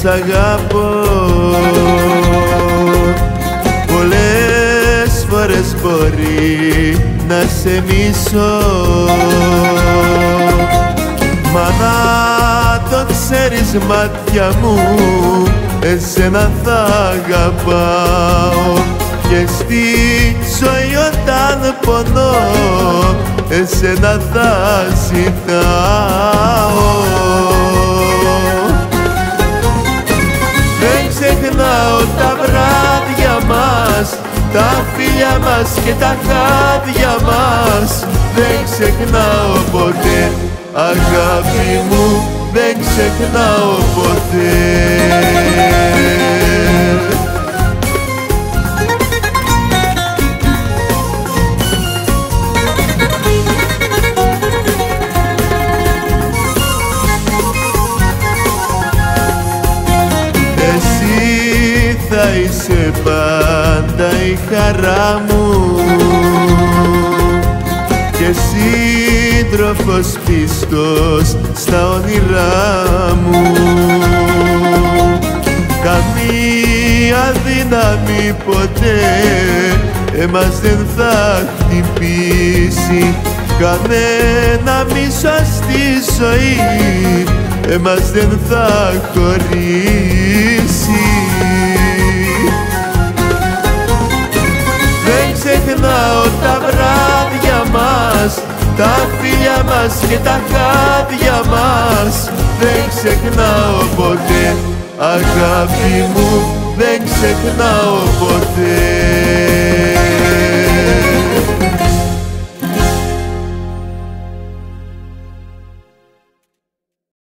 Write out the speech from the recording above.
σ' αγαπώ. Πολλές φορές μπορεί να σε μισώ, μα να το ξέρεις μάτια μου, εσένα θα αγαπάω. Και στη ζωή όταν πονώ, εσένα θα ζητάω. Δεν ξεχνάω τα βράδια μας, τα φιλιά μας και τα χάδια μας. Δεν ξεχνάω ποτέ, αγάπη μου, δεν ξεχνάω ποτέ. Εσύ θα είσαι πάντα η χαρά μου και σύντροφος πιστός στα όνειρά μου. Καμία δύναμη ποτέ εμάς δεν θα χτυπήσει, κανένα μίσος στη ζωή εμάς δεν θα χωρίσει. Δεν ξεχνάω τα βράδια μας, τα φιλιά μας και τα χάδια μας. Δεν ξεχνάω ποτέ, αγάπη μου, δεν ξεχνάω ποτέ.